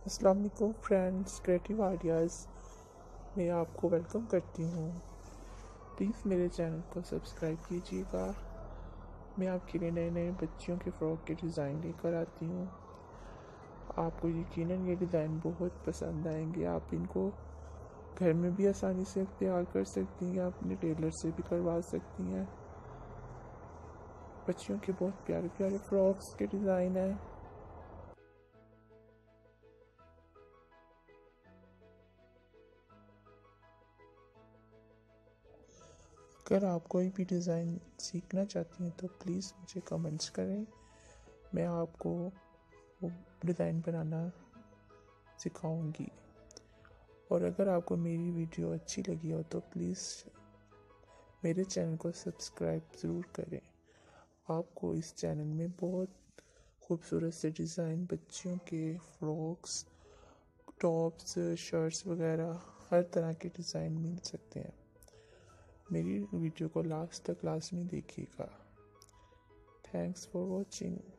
अस्सलाम वालेकुम friends, creative ideas में आपको वेलकम करती हूँ। प्लीज़ मेरे चैनल को सब्सक्राइब कीजिएगा। मैं आपके लिए नए नए बच्चियों के फ़्रॉक के डिज़ाइन लेकर आती हूँ। आपको यकीनन ये डिज़ाइन बहुत पसंद आएंगे। आप इनको घर में भी आसानी से तैयार कर सकती हैं, अपने टेलर से भी करवा सकती हैं। बच्चियों के बहुत प्यारे प्यारे फ़्रॉक्स के डिज़ाइन हैं। अगर आप कोई भी डिज़ाइन सीखना चाहती हैं तो प्लीज़ मुझे कमेंट्स करें, मैं आपको वो डिज़ाइन बनाना सिखाऊंगी। और अगर आपको मेरी वीडियो अच्छी लगी हो तो प्लीज़ मेरे चैनल को सब्सक्राइब ज़रूर करें। आपको इस चैनल में बहुत खूबसूरत से डिज़ाइन, बच्चियों के फ्रॉक्स, टॉप्स, शर्ट्स वगैरह हर तरह के डिज़ाइन मिल सकते हैं। मेरी वीडियो को लास्ट तक लाजमी देखिएगा। Thanks for watching.